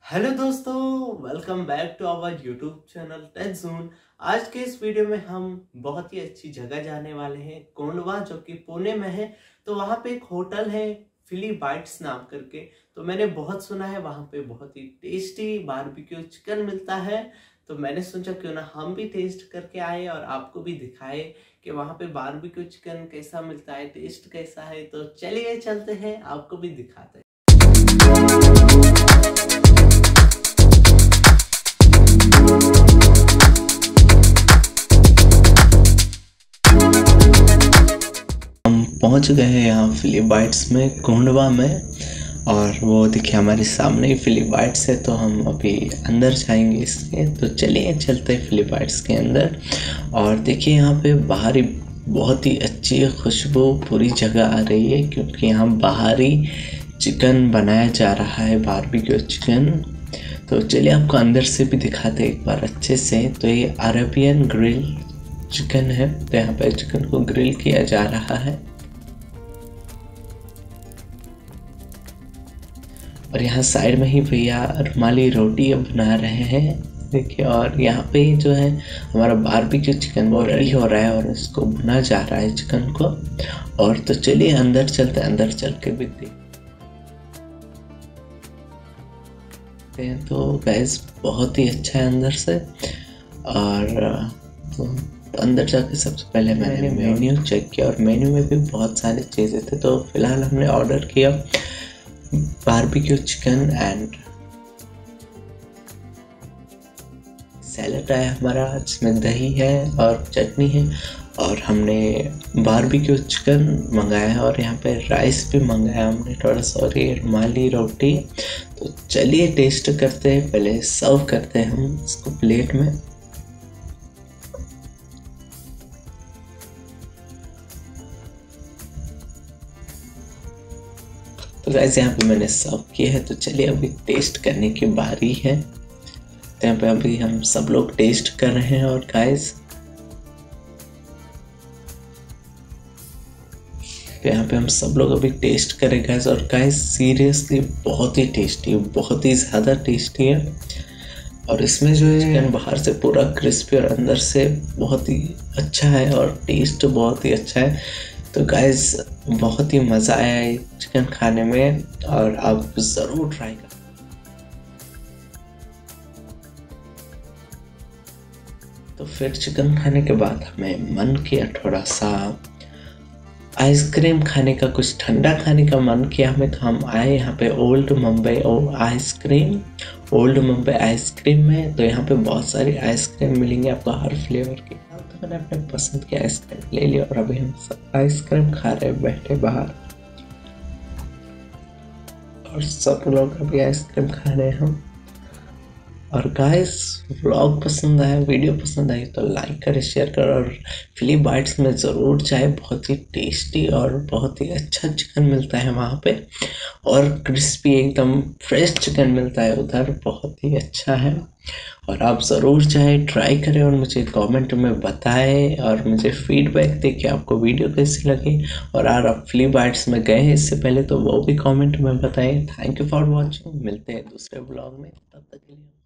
Hello दोस्तों, welcome back to our YouTube channel Tech Zone. आज के इस वीडियो में हम बहुत ही अच्छी जगह जाने वाले हैं, कोंडवा, जो कि पुणे में है। तो वहाँ पे एक होटल है फिली बाइट्स नाम करके। तो मैंने बहुत सुना है वहाँ पे बहुत ही टेस्टी बारबेक्यू चिकन मिलता है। तो मैंने सोचा क्यों ना हम भी टेस्ट करके आए और आपको भी दिखाए कि वहाँ पे बारबेक्यू चिकन कैसा मिलता है, टेस्ट कैसा है। तो चलिए चलते हैं, आपको भी दिखाते हैं। पहुंच गए हैं यहाँ फिली बाइट्स में, कोंडवा में। और वो देखिए हमारे सामने ही फिली बाइट्स है। तो हम अभी अंदर जाएंगे इसके। तो चलिए चलते हैं फिली बाइट्स के अंदर। और देखिए यहाँ पे बाहर ही बहुत ही अच्छी खुशबू पूरी जगह आ रही है, क्योंकि यहाँ बाहर ही चिकन बनाया जा रहा है, बारबेक्यू चिकन। तो चलिए आपको अंदर से भी दिखाते एक बार अच्छे से। तो ये अरेबियन ग्रिल चिकन है। तो यहाँ पे चिकन को ग्रिल किया जा रहा है। और यहाँ साइड में ही भैया रुमाली रोटी बना रहे हैं, देखिए। और यहाँ पे जो है हमारा बारबेक्यू चिकन वो रेडी हो रहा है और इसको भुना जा रहा है चिकन को। और तो चलिए अंदर चलते हैं, अंदर चल के भी देखते हैं। तो गैस बहुत ही अच्छा है अंदर से। और तो अंदर जाके सबसे पहले मैंने मेन्यू चेक किया, और मेन्यू में भी बहुत सारी चीज़ें थे। तो फिलहाल हमने ऑर्डर किया बारबेक्यू चिकन एंड सैलेड आया हमारा, जिसमें दही है और चटनी है। और हमने बारबेक्यू चिकन मंगाया है, और यहाँ पे राइस भी मंगाया हमने थोड़ा सा, और ये रुमाली रोटी। तो चलिए टेस्ट करते हैं, पहले सर्व करते हैं हम इसको प्लेट में। तो गाइस यहाँ पे मैंने सर्व किया है। तो चलिए अभी टेस्ट करने की बारी है। तो यहाँ पे अभी हम सब लोग टेस्ट कर रहे हैं। और गाइस तो यहाँ पे हम सब लोग अभी टेस्ट करें गाइस। और गाइस सीरियसली बहुत ही टेस्टी है, बहुत ही ज़्यादा टेस्टी है। और इसमें जो है चिकन बाहर से पूरा क्रिस्पी और अंदर से बहुत ही अच्छा है, और टेस्ट बहुत ही अच्छा है। तो गाइस बहुत ही मज़ा आया है चिकन खाने में, और आप ज़रूर ट्राई करें। तो फिर चिकन खाने के बाद हमें मन किया थोड़ा सा आइसक्रीम खाने का, कुछ ठंडा खाने का मन किया हमें। तो हम आए यहाँ पे ओल्ड मुंबई आइसक्रीम में। तो यहाँ पे बहुत सारी आइसक्रीम मिलेंगे आपको हर फ्लेवर की। तो मैंने अपने पसंद की आइसक्रीम ले लिया, और अभी हम सब आइसक्रीम खा रहे हैं बैठे बाहर। और सब लोग अभी आइसक्रीम खा रहे हैं हम। और गाइस व्लॉग पसंद आया, वीडियो पसंद आई तो लाइक करें, शेयर करें। और फिली बाइट्स में ज़रूर जाए, बहुत ही टेस्टी और बहुत ही अच्छा चिकन मिलता है वहाँ पे। और क्रिस्पी एकदम फ्रेश चिकन मिलता है उधर, बहुत ही अच्छा है। और आप ज़रूर जाए, ट्राई करें, और मुझे कमेंट में बताएं, और मुझे फीडबैक दें कि आपको वीडियो कैसी लगी। और अगर आप फिली बाइट्स में गए हैं इससे पहले तो वो भी कमेंट में बताएं। Thank you for watching. मिलते हैं दूसरे ब्लॉग में, तब तक के लिए।